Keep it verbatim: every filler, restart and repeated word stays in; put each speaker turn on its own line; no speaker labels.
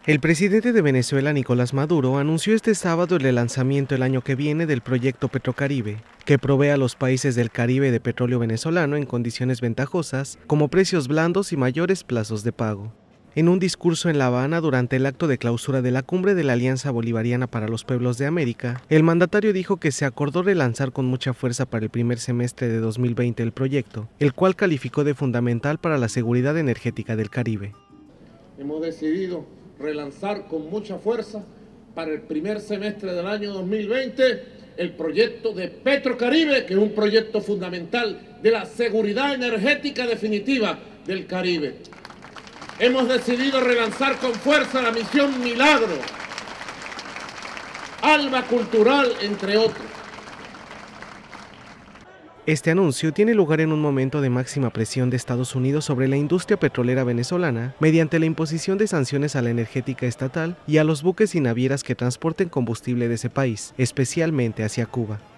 El presidente de Venezuela, Nicolás Maduro, anunció este sábado el lanzamiento el año que viene del proyecto Petrocaribe, que provee a los países del Caribe de petróleo venezolano en condiciones ventajosas, como precios blandos y mayores plazos de pago. En un discurso en La Habana durante el acto de clausura de la cumbre de la Alianza Bolivariana para los Pueblos de América, el mandatario dijo que se acordó relanzar con mucha fuerza para el primer semestre de dos mil veinte el proyecto, el cual calificó de fundamental para la seguridad energética del Caribe.
Hemos decidido relanzar con mucha fuerza para el primer semestre del año dos mil veinte el proyecto de Petrocaribe, que es un proyecto fundamental de la seguridad energética definitiva del Caribe. Hemos decidido relanzar con fuerza la misión Milagro, Alba Cultural, entre otros.
Este anuncio tiene lugar en un momento de máxima presión de Estados Unidos sobre la industria petrolera venezolana mediante la imposición de sanciones a la energética estatal y a los buques y navieras que transporten combustible de ese país, especialmente hacia Cuba.